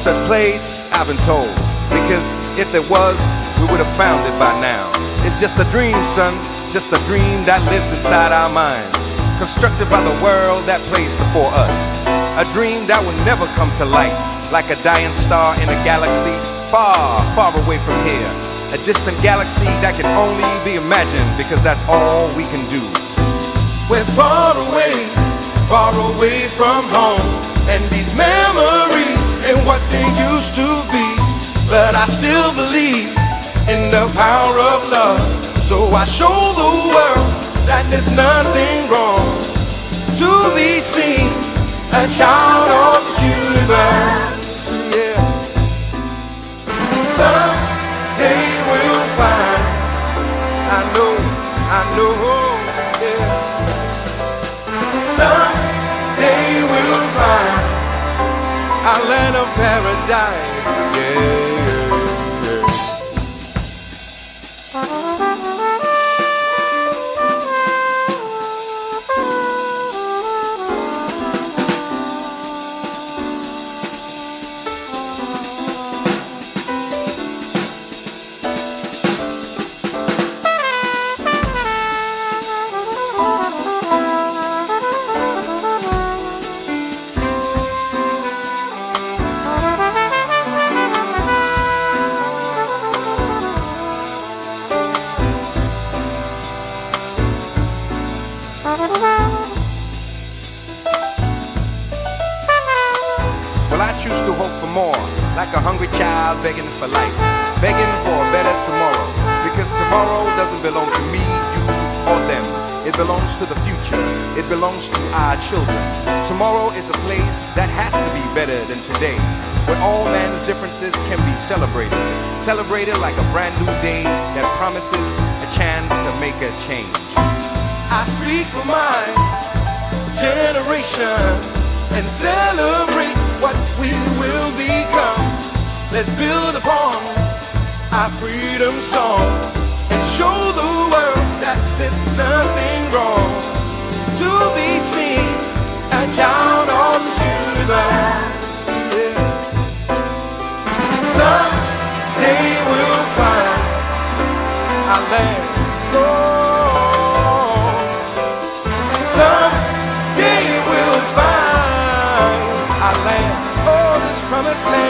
such place, I've been told, because if there was, we would have found it by now. It's just a dream, son, just a dream that lives inside our minds, constructed by the world that plays before us. A dream that will never come to light, like a dying star in a galaxy far, far away from here. A distant galaxy that can only be imagined, because that's all we can do. We're far away from home, and these memories ain't what they used to be. But I still believe in the power of love, so I show the world that there's nothing wrong to be seen, a child of this universe. Yeah. Someday we'll find, I know, yeah. Someday we'll find our land of paradise, yeah. Well, I choose to hope for more, like a hungry child begging for life, begging for a better tomorrow, because tomorrow doesn't belong to me, you, or them. It belongs to the future. It belongs to our children. Tomorrow is a place that has to be better than today, where all man's differences can be celebrated, celebrated like a brand new day that promises a chance to make a change. I speak for my generation and celebrate what we will become. Let's build upon our freedom song and show the world that there's nothing wrong to be seen, a child of the universe. Yeah. Someday we'll find our land. Someday we'll find our land, oh, this promised land.